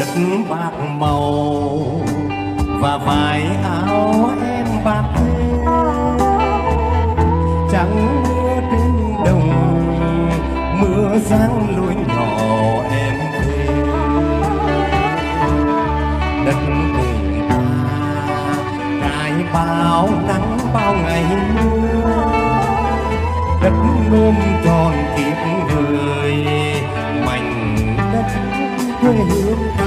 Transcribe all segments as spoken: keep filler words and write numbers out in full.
bạc màu và vài áo em bạc trắng mưa trên đồng, mưa giăng lối nhỏ em về đất cùng ta trải bao nắng bao ngày mưa, đất ôm tròn kiếp người mảnh đất quê hương ta.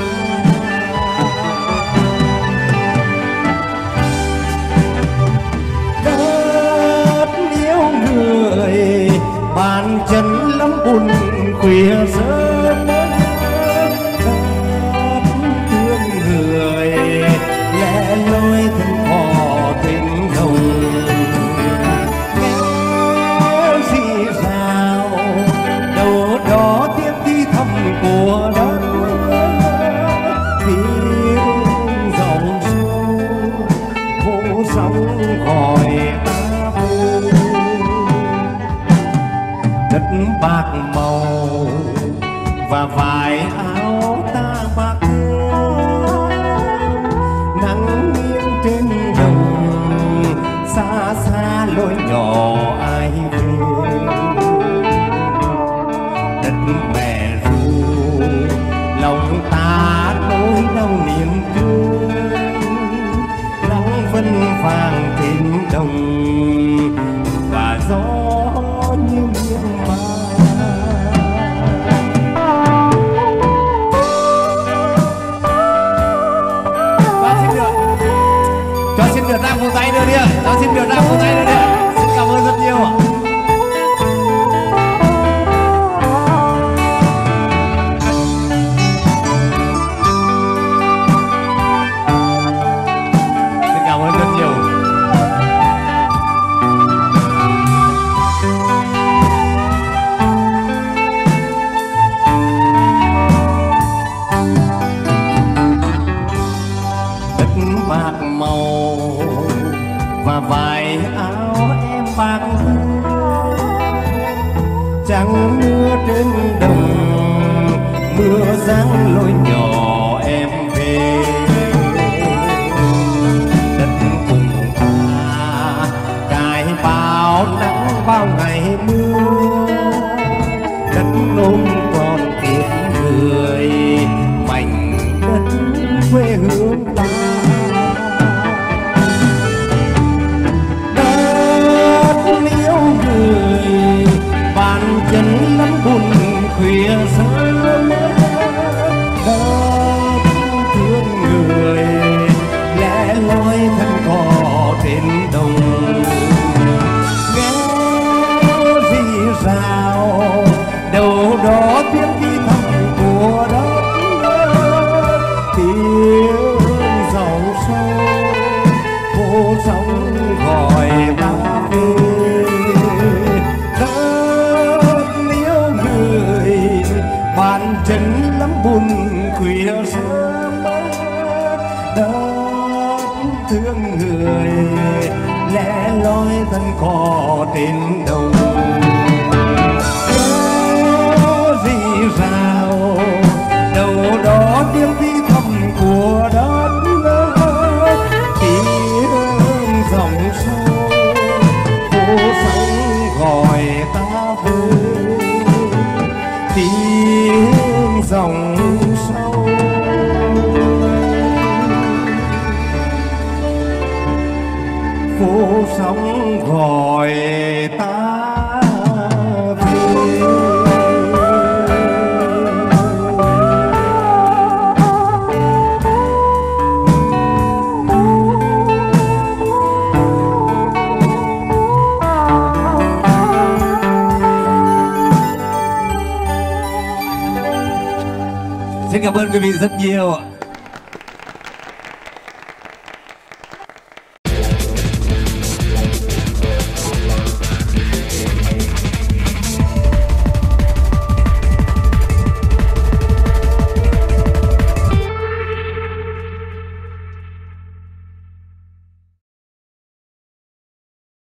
Đất yêu người bàn chân lắm buồn khuya sớm, đất thương người lẻ loi thân cỏ trên đồng, nghe gì rào đâu đó tiếng thi thầm của đất, tiếng dòng sông vỗ sóng gọi ta vui. Đất bạc màu và vài áo ta bạc nắng nghiêng trên đồng, xa xa lối nhỏ ai về đất mẹ ru lòng ta nỗi đau niềm thương, nắng vân vàng trên đồng và gió như miên man. Cho xin được ra một tay nữa đi ạ, cho xin được ra một tay nữa đi ạ. Xin cảm ơn rất nhiều ạ. Xin cảm ơn rất nhiều. Đất bạc màu và vài áo em bạc trắng mưa trên đồng, mưa giăng lối nhỏ em về đất cùng ta cài bao nắng bao ngày mưa, đất ôm tròn kiếp người mảnh đất quê hương ta. Bàn chân lắm buồn khuya sớm, đất thương người lẻ loi thân cỏ trên đồng, nghe rì rào đâu đó tiếng thi thầm của đất, tiếng dòng sông vô sóng gọi ta về bàn chân lắm buồn khuya sớm, đất thương người lẻ loi thân cỏ trên đồng, có gì rào đâu đó tiếng thi thầm của đất, tiếng dòng sông vô sóng gọi ta về tiếng dòng sâu phố sóng gọi ta về. Xin cảm ơn quý vị rất nhiều.